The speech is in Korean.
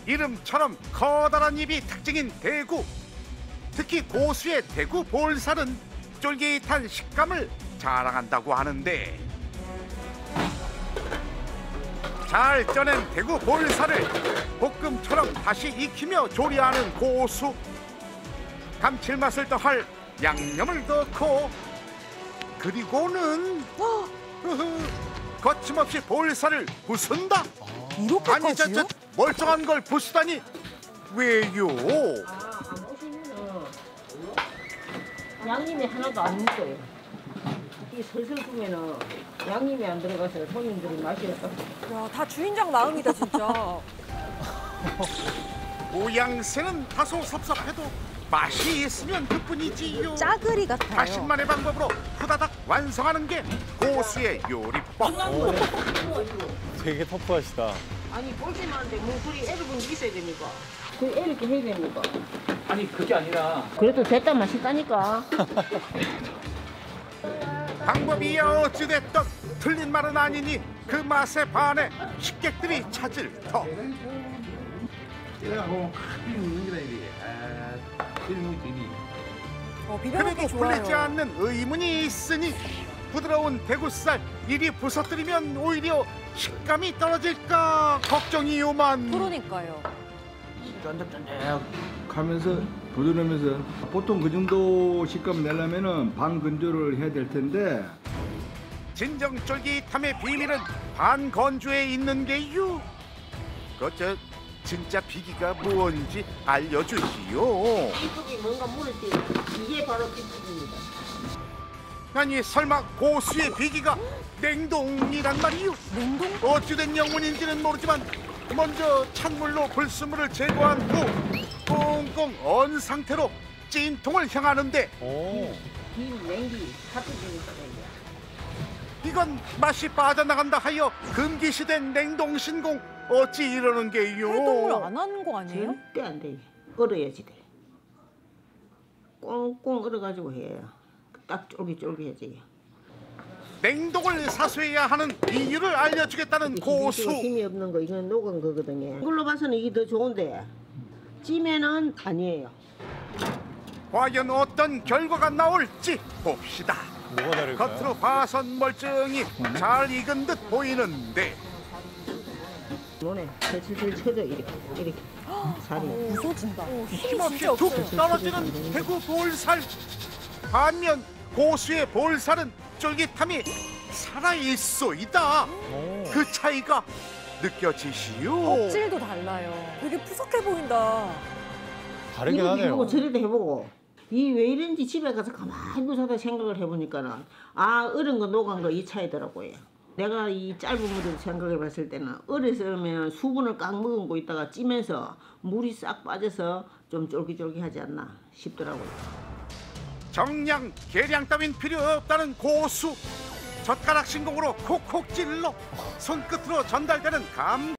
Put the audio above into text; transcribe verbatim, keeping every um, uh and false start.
이름처럼 커다란 입이 특징인 대구. 특히 고수의 대구 볼살은 쫄깃한 식감을 자랑한다고 하는데, 잘 쪄낸 대구 볼살을 볶음처럼 다시 익히며 조리하는 고수. 감칠맛을 더할 양념을 넣고, 그리고는 거침없이 볼살을 부순다. 아니, 저, 저 멀쩡한 걸 부수다니 왜요? 양념이 하나도 안 묻어요. 이 슬슬 보면은 양념이 안 들어가서 손님들이 맛이 없어. 야, 다 주인장 마음이다 진짜. 모양새는 다소 섭섭해도 맛이 있으면 그뿐이지요. 짜글이 같아요. 자신만의 방법으로 후다닥 완성하는 게 고수의 요리법. 되게 터프하시다. 아니 꼴찌만한데 뭐 그리 애를 본 게 있어야 됩니까? 그 애를 이렇게 해야 됩니까? 아니 그게 아니라 그래도 됐다 맛있다니까. 방법이 어찌됐든 틀린 말은 아니니 그 맛에 반해 식객들이 찾을 터. 어, 비벼먹기 그래도 좋아요. 풀리지 않는 의문이 있으니 부드러운 대구살 이리 부서뜨리면 오히려 식감이 떨어질까 걱정이요만. 그러니까요. 쫀득쫀득하면서 부드러우면서 보통 그 정도 식감을 내려면은 반건조를 해야 될 텐데, 진정 쫄깃함의 비밀은 반건조에 있는 게요. 그저 진짜 비기가 뭔지 알려주시오. 삐죽이 뭔가 물을 때 이게 바로 삐죽입니다. 아니 설마 고수의 비기가 냉동이란 말이요? 냉동? 어찌된 영문인지는 모르지만 먼저 찬물로 불순물을 제거한 후 꽁꽁 언 상태로 찜통을 향하는데, 오. 김, 냉기, 핫도그니까 이게. 이건 맛이 빠져나간다 하여 금기시된 냉동신공. 어찌 이러는 게요? 해동을 안 하는 거 아니에요? 절대 안 돼. 얼어야지 돼. 꽁꽁 얼어가지고 해야 딱 쫄깃쫄깃해지. 냉동을 사수해야 하는 이유를 알려주겠다는 고수. 힘이 없는 거 이건 녹은 거거든요. 이걸로 봐서는 이게 더 좋은데 찌면은 아니에요. 과연 어떤 결과가 나올지 봅시다. 뭐가 다를까요? 겉으로 봐선 멀쩡히 잘 익은 듯 보이는데, 눈에 슬슬 쳐져 이렇게 이렇게 살이. 무서진다. 힘이 힘없이 진짜 툭 없어요. 떨어지는 대구 볼살. 반면 고수의 볼살은 쫄깃함이 살아있소이다. 오. 그 차이가 느껴지시오. 껍질도 달라요. 되게 푸석해 보인다. 다르긴 이것도 하네요. 해보고 저리도 해보고 이 왜 이런지 집에 가서 가만히 누워서 생각을 해보니까는 아 얼은 거 녹은 거 이 차이더라고요. 내가 이 짧은 물을 생각해 봤을 때는 얼었으면 수분을 꽉 머금고 있다가 찌면서 물이 싹 빠져서 좀 쫄깃쫄깃하지 않나 싶더라고요. 정량 계량 따윈 필요 없다는 고수. 젓가락 신공으로 콕콕 찔러 손끝으로 전달되는 감